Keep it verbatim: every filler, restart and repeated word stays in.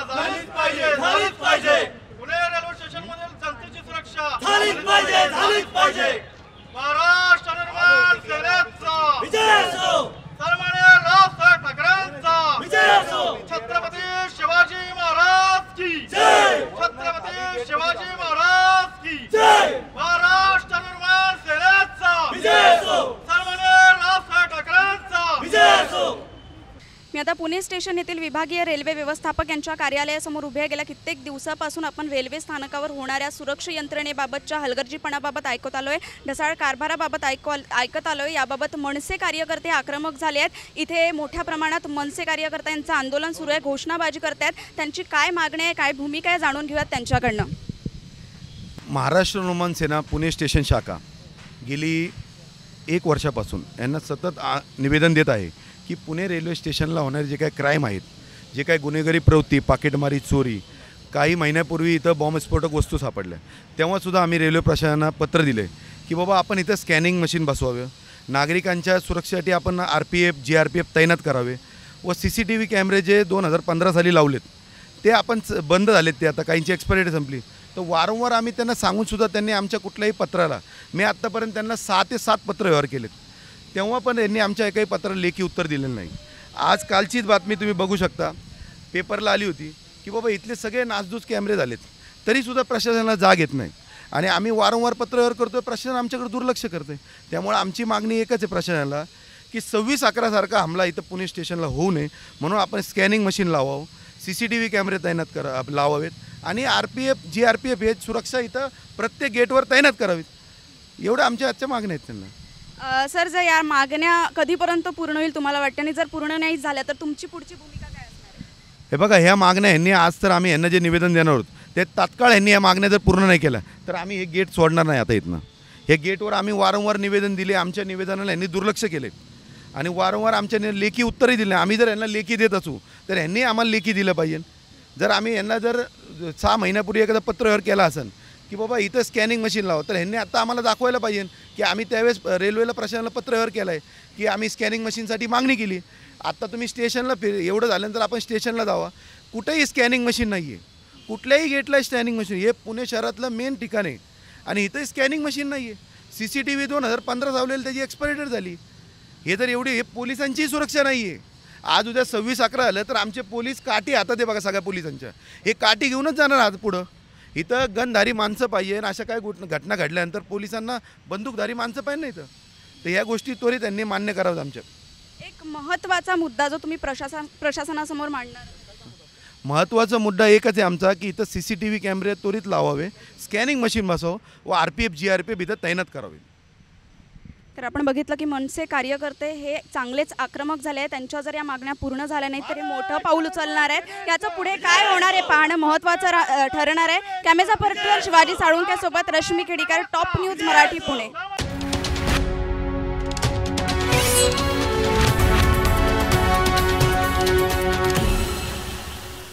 झालीच पाहिजे झालीच पाहिजे पुणे रेल्वे स्टेशन मधील जनतेची सुरक्षा झालीच पाहिजे झालीच पाहिजे महाराष्ट्र निर्माण सेनेचा विजय असो सन्माननीय रावसाहेब ठाकरेंचा विजय असो छत्रपती शिवाजी महाराज की जय छत्रपती शिवाजी महाराज की जय महाराष्ट्र निर्माण सेनेचा विजय असो सन्माननीय रावसाहेब ठाकरेंचा विजय असो। मी आता पुणे स्टेशन येथील विभागीय रेल्वे व्यवस्थापक यांच्या कार्यालयासमोर उभे आहे। गेल्या कित्येक दिवसापासून आपण रेल्वे स्थानकावर होणाऱ्या सुरक्षा यंत्रणेबाबतच्या हलगर्जीपणाबाबत ऐकत आलोय, ढसाळ कारभाराबाबत ऐकू ऐकत आलोय। याबाबत मनसे कार्यकर्ते आक्रमक झाले आहेत। इथे मोठ्या प्रमाणात मनसे कार्यकर्त्यांचं आंदोलन सुरू आहे, घोषणाबाजी करतात। त्यांची काय मागणी आहे, काय भूमिका आहे, जाणून घेऊयात त्यांच्याकडनं। महाराष्ट्र नवनिर्माण सेना पुणे स्टेशन शाखा गेली एक वर्षापासून यांना सतत निवेदन देत आहे की पुणे रेल्वे स्टेशनला होणारे जे काही क्राईम आहेत, जे काही गुन्हेगारी प्रवृत्ती, पाकिटमारी, चोरी, काही महिन्यापूर्वी इथं बॉम्बस्फोटक वस्तू सापडल्या, तेव्हासुद्धा आम्ही रेल्वे प्रशासनाला पत्र दिले की बाबा आपण इथं स्कॅनिंग मशीन बसवावे, नागरिकांच्या सुरक्षेसाठी आपण R P F G R P F तैनात करावे व सी सी टी व्ही कॅमेरे जे दोन हजार पंधरा साली लावलेत ते आपण बंद झालेत, ते आता काहींची एक्सपायरी संपली। तर वारंवार आम्ही त्यांना सांगूनसुद्धा त्यांनी आमच्या कुठल्याही पत्राला, मी आत्तापर्यंत त्यांना सहा ते सात पत्र व्यवहार केलेत, तेव्हा पण यांनी आमच्या एकाही पत्राला लेखी उत्तर दिलेलं नाही। आज कालचीच बातमी तुम्ही बघू शकता, पेपरला आली होती की बाबा इथले सगळे नासधूस कॅमेरे झालेत, तरीसुद्धा प्रशासनाला जाग येत नाही आणि आम्ही वारंवार पत्रव्यवहार करतो आहे, प्रशासन आमच्याकडे दुर्लक्ष करते। त्यामुळे आमची मागणी एकच आहे प्रशासनाला की सव्वीस अकरासारखा हमला इथं पुणे स्टेशनला होऊ नये म्हणून आपण स्कॅनिंग मशीन लावावं, सी सी टी व्ही कॅमेरे तैनात करा लावावेत आणि R P F G R P F हे सुरक्षा इथं प्रत्येक गेटवर तैनात करावीत, एवढं आमच्या आजच्या मागण्या आहेत त्यांना। सर, जर या मागण्या कधीपर्यंत पूर्ण होईल तुम्हाला वाटतं, आणि जर पूर्ण नाही झाल्या तर तुमची पुढची भूमिका काय असणार आहे? हे बघा, ह्या मागण्या ह्यांनी आज तर आम्ही यांना जे निवेदन देणार आहोत ते तात्काळ ह्यांनी या मागण्या जर पूर्ण नाही केल्या तर आम्ही हे गेट सोडणार नाही। आता इथनं हे गेटवर आम्ही वारंवार निवेदन दिले, आमच्या निवेदनाला यांनी दुर्लक्ष केले आणि वारंवार आमच्या लेखी उत्तरही दिले। आम्ही जर यांना लेखी देत असू तर यांनी आम्हाला लेखी दिलं पाहिजे। जर आम्ही यांना जर सहा महिन्यापूर्वी एखादा पत्रव्यवहार केला असेल की बाबा इथं स्कॅनिंग मशीन लावा, तर ह्यांनी आता आम्हाला दाखवायला पाहिजे की आम्ही त्यावेळेस रेल्वेला प्रशासनाला पत्रव्यवहार केला आहे की आम्ही स्कॅनिंग मशीनसाठी मागणी केली। आत्ता तुम्ही स्टेशनला फिर एवढं झाल्यानंतर आपण स्टेशनला जावा, कुठेही स्कॅनिंग मशीन नाही आहे, कुठल्याही गेटला स्कॅनिंग मशीन, हे पुणे शहरातलं मेन ठिकाण आहे आणि इथंही स्कॅनिंग मशीन नाही आहे। सी सी टी व्ही दोन हजार पंधरा लावलेली त्याची एक्सपायरी डेट झाली। हे तर एवढी हे पोलिसांचीही सुरक्षा नाही आहे। आज उद्या सव्वीस अकरा आलं तर आमचे पोलीस काठी हातात आहे बघा सगळ्या पोलिसांच्या, हे काठी घेऊनच जाणार आज पुढं। इथं गनधारी माणसं पाहिजे आणि अशा काय घटना घडल्यानंतर पोलिसांना बंदूकधारी माणसं पाहिजे नाही, तर ह्या गोष्टी त्वरित त्यांनी मान्य कराव्यात आमच्या। एक महत्त्वाचा मुद्दा जो तुम्ही प्रशासन प्रशासनासमोर मांडणार, महत्त्वाचा मुद्दा एकच आहे आमचा की इथं सी सी टी व्ही कॅमेरे त्वरित लावावे, स्कॅनिंग मशीन बसवावं व R P F G R P F इथं तैनात करावे। तर आपण बघितलं की मनसे कार्यकर्ते हे चांगलेच आक्रमक झाले आहेत। त्यांच्या जर या मागण्या पूर्ण झाल्या नाही तर हे मोठं पाऊल उचलणार आहेत। याचं पुढे काय होणार आहे पाहणं महत्त्वाचं ठरणार आहे। कॅमेरा पर्सनवर शिवाजी साळुंक्यासोबत रश्मी खेडीकर, टॉप न्यूज मराठी, पुणे।